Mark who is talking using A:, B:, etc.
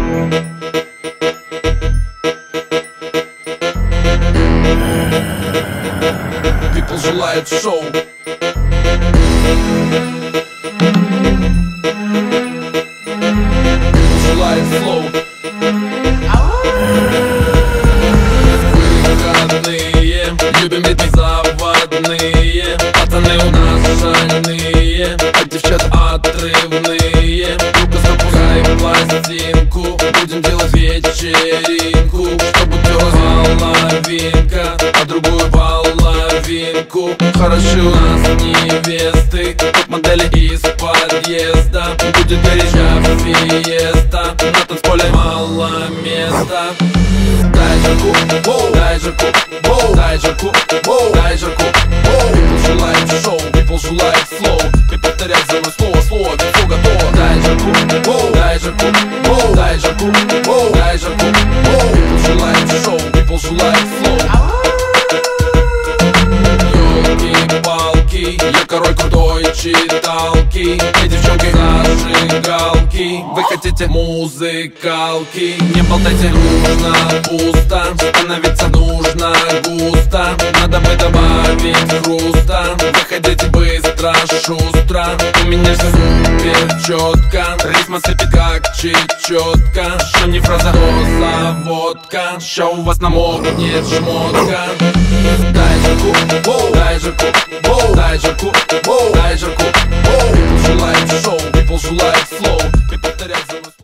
A: People желают шоу. People желают флоу. Выходные, любим ритмы заводные. Пацаны у нас шальные, а девчата отрывные. Ну-ка запускай пластинку, будем делать вечеринку, чтобы пёрла половинка, а другую половинку. Хороши у нас невесты, топ-модели из подъезда. Будет горячая фиеста, на танцполе мало места. Дай жарку, дай жарку, дай жарку, дай жарку. People желают шоу, people желают флоу. И повторяй за мной слово, слово, ведь все готово. Дай жарку, дай жарку, дай жарку, дай жарку. People желают шоу, people желают флоу. Ёлки-палки, я король крутой читалки. И девчонки зажигалки, вы хотите музыкалки. Не болтайте, нужно пусто, становиться нужно густо. Надо бы добавить хруста, вы хотите быстро, шустро. У меня все супер четко, ритм сыпет как чечетка. Что не фраза, то заводка, ща у вас намокнет шмотка. Дай жарку, дай жарку, дай жарку, дай жарку. People желают шоу, people желают флоу.